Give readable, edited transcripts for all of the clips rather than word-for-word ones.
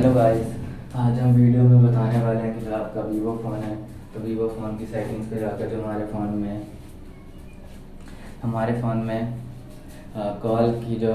Hello guys. आज हम video में बताने वाले हैं कि जो आपका वीवो फ़ोन है तो वीवो फ़ोन की सेटिंग्स पे जाकर जो हमारे फ़ोन में कॉल की जो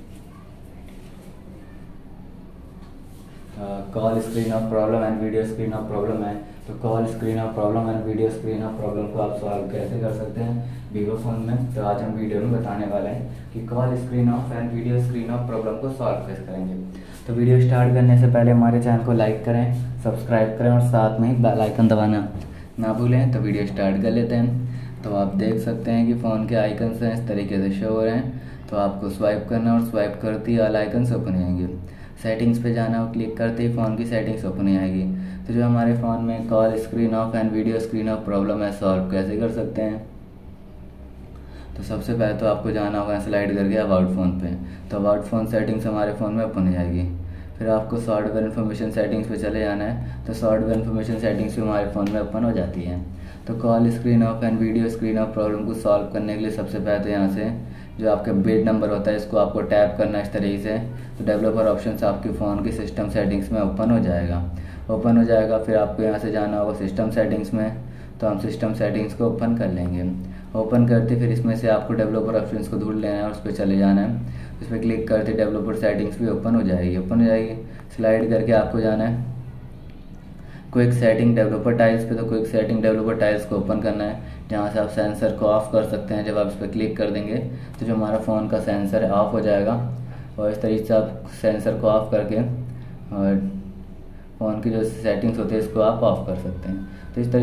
call screen off problem and video screen off problem है, तो call screen off problem and video screen off problem को आप सॉल्व कैसे कर सकते हैं वीवो फ़ोन में। तो आज हम वीडियो में बताने वाले हैं कि call screen off and video screen off problem को सॉल्व कैसे करेंगे। तो वीडियो स्टार्ट करने से पहले हमारे चैनल को लाइक करें, सब्सक्राइब करें और साथ में ही बेल आइकन दबाना ना भूलें। तो वीडियो स्टार्ट कर लेते हैं। तो आप देख सकते हैं कि फ़ोन के आइकन्स हैं इस तरीके से शो हो रहे हैं। तो आपको स्वाइप करना और स्वाइप करते ही ऑल आइकन्स ओपन हो जाएंगे। सेटिंग्स पे जाना और क्लिक करते ही फ़ोन की सेटिंग्स ओपन हो जाएगी। तो जो हमारे फ़ोन में call screen off and video screen off problem है, सॉल्व कैसे कर सकते हैं। तो सबसे पहले तो आपको जाना होगा स्लाइड करके अबाउट फ़ोन पे। तो अबाउट फ़ोन सेटिंग्स हमारे फ़ोन में ओपन हो जाएगी। फिर आपको सॉफ्टवेयर इन्फॉर्मेशन सेटिंग्स पे चले जाना है। तो सॉफ्टवेयर इन्फॉर्मेशन सेटिंग्स भी हमारे फ़ोन में ओपन हो जाती है। तो call screen off and video screen off problem को सॉल्व करने के लिए सबसे पहले तो यहाँ से जो आपका बिल्ड नंबर होता है इसको आपको टैप करना है इस तरीके से। तो डेवलपर ऑप्शंस आपके फ़ोन की सिस्टम सेटिंग्स में ओपन हो जाएगा। फिर आपको यहाँ से जाना होगा सिस्टम सेटिंग्स में। तो हम सिस्टम सेटिंग्स को ओपन कर लेंगे। ओपन करते फिर इसमें से आपको डेवलपर ऑप्शंस को ढूंढ लेना है और उस पर चले जाना है। उस पर क्लिक करते डेवलपर सेटिंग्स भी ओपन हो जाएगी। स्लाइड करके आपको जाना है क्विक सेटिंग डेवलपर टाइल्स पे। तो क्विक सेटिंग डेवलपर टाइल्स को ओपन करना है, जहाँ से आप सेंसर को ऑफ कर सकते हैं। जब आप इस पर क्लिक कर देंगे तो जो हमारा फ़ोन का सेंसर है ऑफ हो जाएगा। और इस तरीके से आप सेंसर को ऑफ करके और फ़ोन की जो सेटिंग्स होती है इसको आप ऑफ कर सकते हैं। तो इस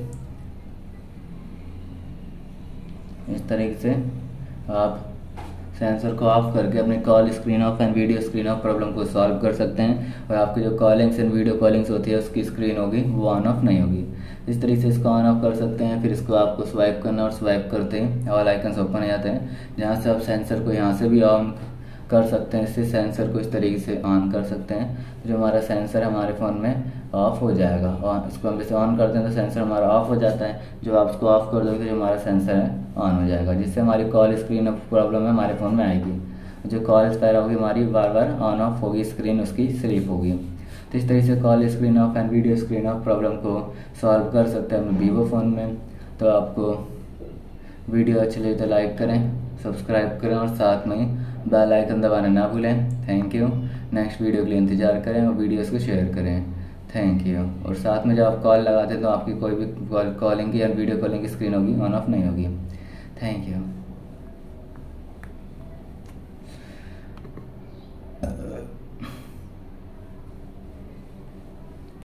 तरीके से आप सेंसर को ऑफ करके अपने call screen off and video screen off problem को सॉल्व कर सकते हैं। और आपकी जो कॉलिंग्स एंड वीडियो कॉलिंग्स होती है उसकी स्क्रीन होगी वो ऑन ऑफ नहीं होगी। इस तरीके से इसको ऑन ऑफ कर सकते हैं। फिर इसको आपको स्वाइप करना और स्वाइप करते हैं ऑल आइकन्स ओपन हो जाते हैं, जहाँ से आप सेंसर को यहाँ से भी ऑन कर सकते हैं। इससे सेंसर को इस तरीके से ऑन कर सकते हैं। जो हमारा सेंसर हमारे फ़ोन में ऑफ हो जाएगा। और इसको हम जैसे ऑन करते हैं तो सेंसर हमारा ऑफ हो जाता है। जो आप इसको ऑफ कर दोगे तो जो हमारा सेंसर है ऑन हो जाएगा, जिससे हमारी कॉल स्क्रीन ऑफ प्रॉब्लम है हमारे फ़ोन में आएगी। जो कॉल एक्सपायर होगी हमारी बार बार ऑन ऑफ होगी, स्क्रीन उसकी स्लीप होगी। तो इस तरीके से call screen off and video screen off problem को सॉल्व कर सकते हैं अपने वीवो फ़ोन में। तो आपको वीडियो अच्छी लगे तो लाइक करें, सब्सक्राइब करें और साथ में बेल आइकन दबाना ना भूलें। Thank you. नेक्स्ट वीडियो के लिए इंतज़ार करें और वीडियोस को शेयर करें। Thank you. और साथ में जब आप कॉल लगाते हैं तो आपकी कोई भी कॉलिंग की या वीडियो कॉलिंग की स्क्रीन होगी ऑन ऑफ नहीं होगी। Thank you.